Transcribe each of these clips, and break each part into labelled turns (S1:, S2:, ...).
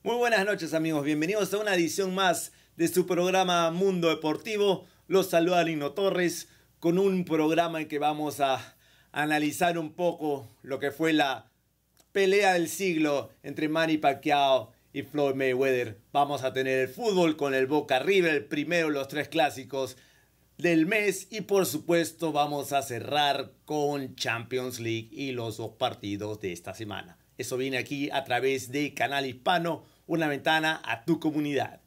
S1: Muy buenas noches, amigos, bienvenidos a una edición más de su programa Mundo Deportivo. Los saluda Lino Torres con un programa en que vamos a analizar un poco lo que fue la pelea del siglo entre Manny Pacquiao y Floyd Mayweather. Vamos a tener el fútbol con el Boca River, el primero de los tres clásicos del mes, y por supuesto vamos a cerrar con Champions League y los dos partidos de esta semana. Eso viene aquí a través de Canal Hispano, una ventana a tu comunidad.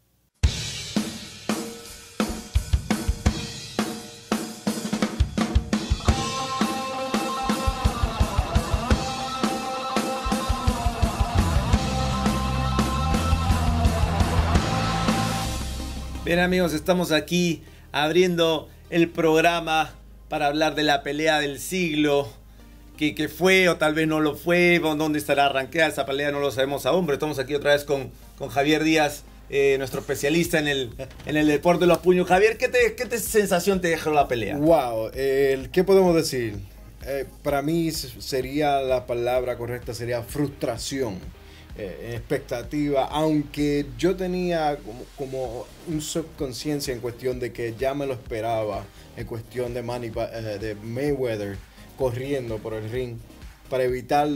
S1: Bien, amigos, estamos aquí abriendo el programa para hablar de la pelea del siglo, que fue o tal vez no lo fue, dónde estará arranqueada esa pelea, no lo sabemos aún, pero estamos aquí otra vez con Javier Díaz, nuestro especialista en el deporte de los puños. Javier, ¿qué sensación te dejó la pelea?
S2: Wow, ¿qué podemos decir? Para mí sería la palabra correcta, sería frustración, expectativa, aunque yo tenía como un subconsciencia en cuestión de que ya me lo esperaba, en cuestión de Mayweather corriendo por el ring para evitar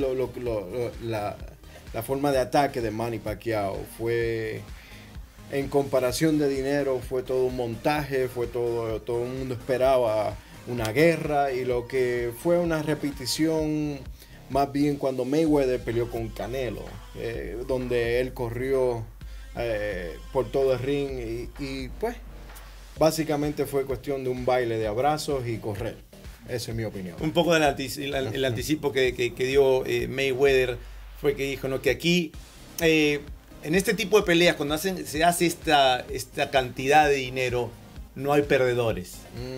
S2: la forma de ataque de Manny Pacquiao. Fue, en comparación de dinero, fue todo un montaje, fue todo el mundo esperaba una guerra, y lo que fue una repetición más bien cuando Mayweather peleó con Canelo, donde él corrió por todo el ring y pues básicamente fue cuestión de un baile de abrazos y correr. Esa es mi opinión.
S1: Un poco el anticipo que dio Mayweather fue que dijo, ¿no?, que aquí en este tipo de peleas, cuando se hace esta cantidad de dinero, no hay perdedores.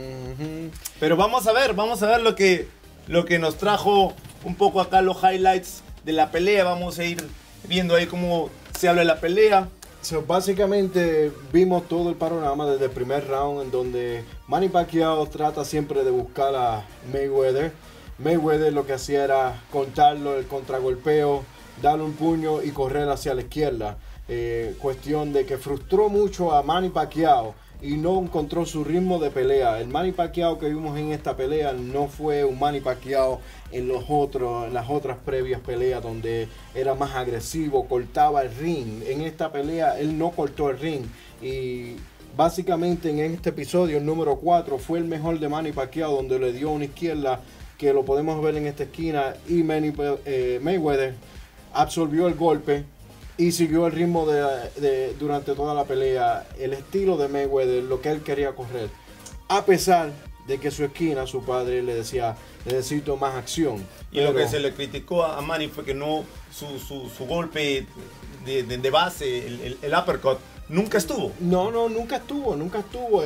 S1: Pero vamos a ver lo que nos trajo un poco acá los highlights de la pelea. Vamos a ir viendo ahí cómo se habla de la pelea.
S2: Básicamente vimos todo el panorama desde el primer round, en donde Manny Pacquiao trata siempre de buscar a Mayweather. Mayweather lo que hacía era contarlo, el contragolpeo, darle un puño y correr hacia la izquierda. Cuestión de que frustró mucho a Manny Pacquiao y no encontró su ritmo de pelea. El Manny Pacquiao que vimos en esta pelea no fue un Manny Pacquiao en las otras previas peleas, donde era más agresivo, cortaba el ring. En esta pelea él no cortó el ring, y básicamente en este episodio, el número 4, fue el mejor de Manny Pacquiao, donde le dio una izquierda que lo podemos ver en esta esquina, y Mayweather absorbió el golpe y siguió el ritmo durante toda la pelea, el estilo de Mayweather, lo que él quería correr, a pesar de que su esquina, su padre, le decía: necesito más acción.
S1: Y lo que se le criticó a Manny fue que no su golpe de base, el uppercut, nunca estuvo. No,
S2: nunca estuvo.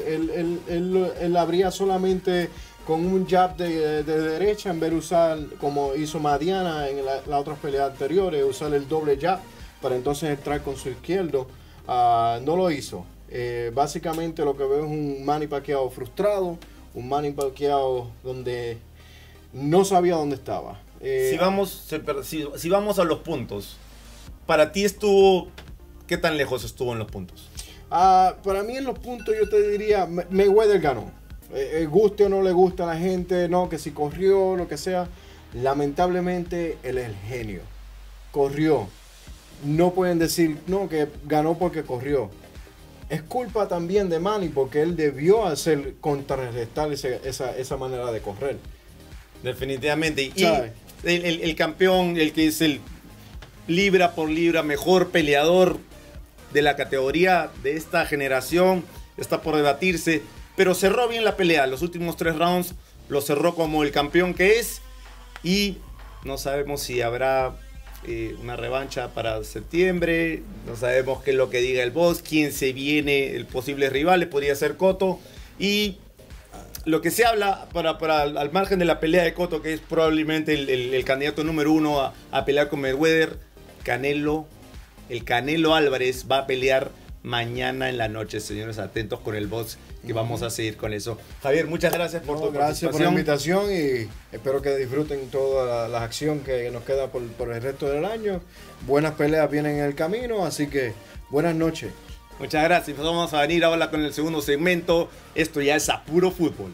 S2: Él abría solamente con un jab de derecha, en vez de usar, como hizo Madiana en la otra pelea anterior, usar el doble jab para entonces entrar con su izquierdo. No lo hizo. Básicamente lo que veo es un Manny Pacquiao frustrado, un Manny Pacquiao donde no sabía dónde estaba.
S1: Si vamos a los puntos, para ti ¿qué tan lejos estuvo en los puntos?
S2: Para mí en los puntos yo te diría, Mayweather ganó. Guste o no le gusta a la gente, no, que si corrió, lo que sea, lamentablemente él es el genio. Corrió. No pueden decir, no, que ganó porque corrió. Es culpa también de Manny, porque él debió hacer contrarrestar esa manera de correr.
S1: Definitivamente. Y el campeón, el que es el libra por libra mejor peleador de la categoría de esta generación, está por debatirse, pero cerró bien la pelea. Los últimos 3 rounds lo cerró como el campeón que es, y no sabemos si habrá una revancha para septiembre. No sabemos qué es lo que diga el boss, quién se viene, el posible rival, podría ser Cotto. Y lo que se habla al margen de la pelea de Cotto, que es probablemente el candidato número 1 a pelear con Mayweather, el Canelo Álvarez va a pelear mañana en la noche, señores, atentos con el box, que vamos a seguir con eso. Javier, muchas gracias por tu
S2: Gracias por la
S1: participación.
S2: invitación y espero que disfruten toda la acción que nos queda por el resto del año. Buenas peleas vienen en el camino, así que buenas noches.
S1: Muchas gracias. Vamos a venir ahora con el segundo segmento. Esto ya es a puro fútbol.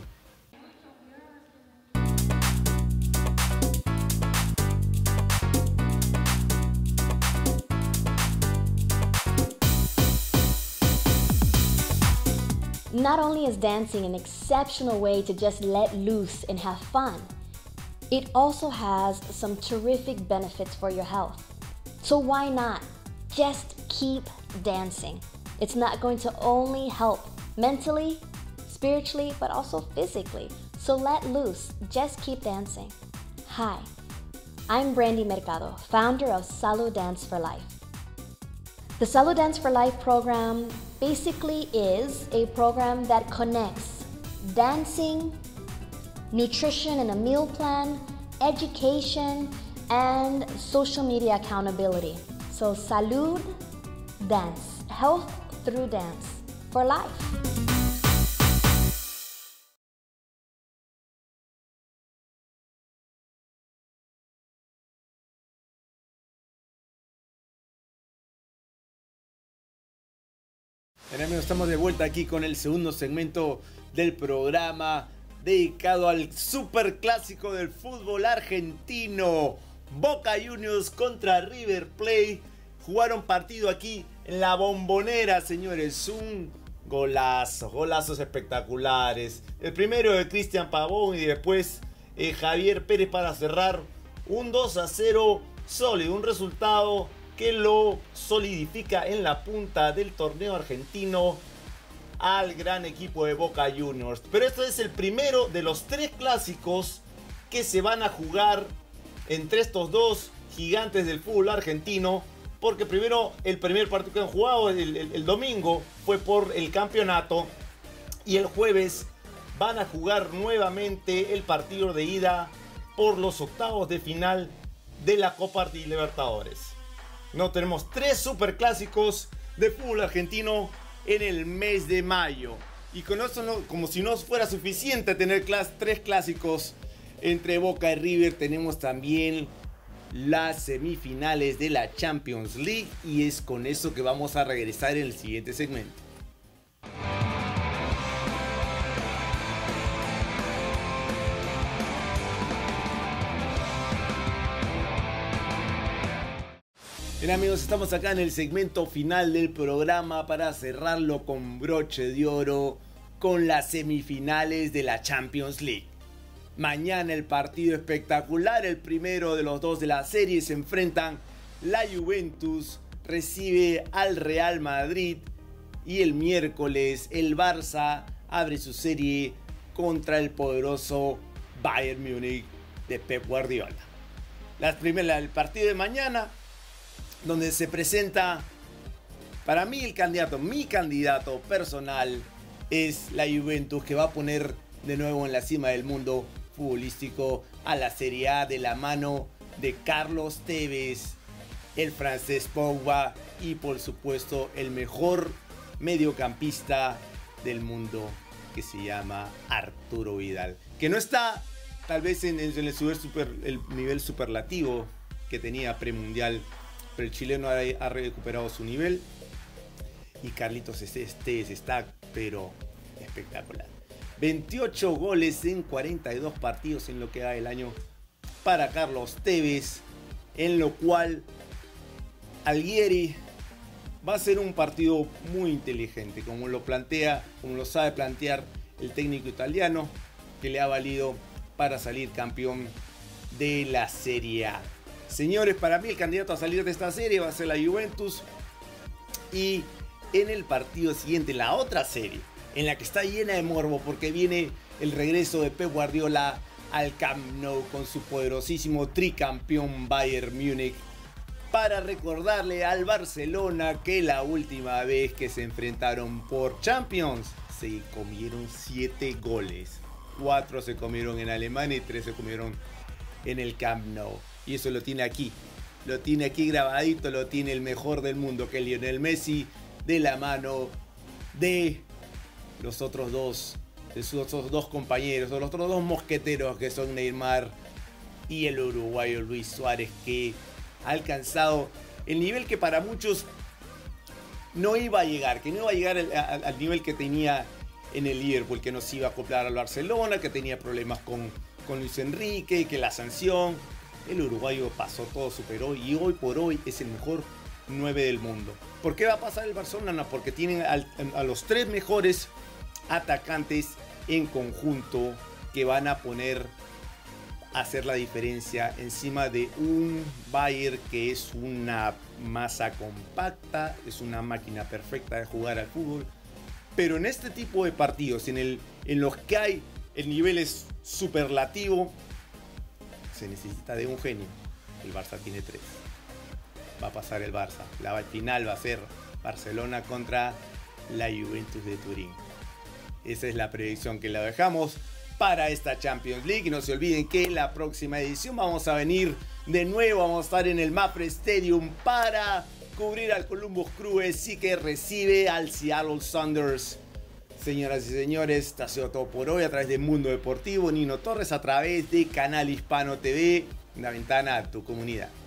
S3: Not only is dancing an exceptional way to just let loose and have fun, it also has some terrific benefits for your health. So why not just keep dancing? It's not going to only help mentally, spiritually, but also physically. So let loose, just keep dancing. Hi, I'm Brandy Mercado, founder of Salud Dance for Life. The Salud Dance for Life program basically is a program that connects dancing, nutrition and a meal plan, education, and social media accountability. So Salud Dance, health through dance for life.
S1: Bien, amigos, estamos de vuelta aquí con el segundo segmento del programa dedicado al superclásico del fútbol argentino. Boca Juniors contra River Plate. Jugaron partido aquí en la Bombonera, señores. Un golazo, golazos espectaculares. El primero de Cristian Pavón y después Javier Pérez para cerrar. Un 2-0 sólido, un resultado que lo solidifica en la punta del torneo argentino al gran equipo de Boca Juniors. Pero esto es el primero de los 3 clásicos que se van a jugar entre estos dos gigantes del fútbol argentino, porque primero el primer partido que han jugado el domingo fue por el campeonato y el jueves van a jugar nuevamente el partido de ida por los octavos de final de la Copa Libertadores. No, tenemos 3 superclásicos de fútbol argentino en el mes de mayo. Y con eso, como si no fuera suficiente tener 3 clásicos entre Boca y River, tenemos también las semifinales de la Champions League. Y es con eso que vamos a regresar en el siguiente segmento. Bien, amigos, estamos acá en el segmento final del programa para cerrarlo con broche de oro con las semifinales de la Champions League. Mañana el partido espectacular, el primero de los 2 de la serie, se enfrentan. La Juventus recibe al Real Madrid y el miércoles el Barça abre su serie contra el poderoso Bayern Múnich de Pep Guardiola. El partido de mañana, donde se presenta, para mí mi candidato personal es la Juventus, que va a poner de nuevo en la cima del mundo futbolístico a la Serie A de la mano de Carlos Tevez, el francés Pogba y por supuesto el mejor mediocampista del mundo, que se llama Arturo Vidal, que no está tal vez en el nivel superlativo que tenía premundial, pero el chileno ha recuperado su nivel y Carlitos Tevez está pero espectacular. 28 goles en 42 partidos en lo que va del año para Carlos Tevez, en lo cual Alghieri va a ser un partido muy inteligente, como lo sabe plantear el técnico italiano, que le ha valido para salir campeón de la Serie A. Señores, para mí el candidato a salir de esta serie va a ser la Juventus. Y en el partido siguiente, la otra serie, en la que está llena de morbo, porque viene el regreso de Pep Guardiola al Camp Nou con su poderosísimo tricampeón Bayern Múnich, para recordarle al Barcelona que la última vez que se enfrentaron por Champions se comieron 7 goles. 4 se comieron en Alemania y 3 se comieron en el Camp Nou. Y eso lo tiene aquí grabadito, lo tiene el mejor del mundo, que es Lionel Messi, de la mano de los otros dos, de sus otros dos compañeros, o los otros dos mosqueteros que son Neymar y el uruguayo Luis Suárez, que ha alcanzado el nivel que para muchos no iba a llegar, que no iba a llegar al nivel que tenía en el Liverpool, que no se iba a acoplar al Barcelona, que tenía problemas con Luis Enrique, que la sanción. El uruguayo pasó todo, superó y hoy por hoy es el mejor 9 del mundo. ¿Por qué va a pasar el Barcelona? Porque tienen a los 3 mejores atacantes en conjunto que van a poner a hacer la diferencia encima de un Bayern que es una masa compacta, es una máquina perfecta de jugar al fútbol. Pero en este tipo de partidos, en los que hay el nivel es superlativo, se necesita de un genio. El Barça tiene 3. Va a pasar el Barça. La final va a ser Barcelona contra la Juventus de Turín. Esa es la predicción que la dejamos para esta Champions League. Y no se olviden que la próxima edición vamos a venir de nuevo. Vamos a estar en el Mapfre Stadium para cubrir al Columbus Crew, sí que recibe al Seattle Sounders. Señoras y señores, esto ha sido todo por hoy a través de Mundo Deportivo. Nino Torres a través de Canal Hispano TV, una ventana a tu comunidad.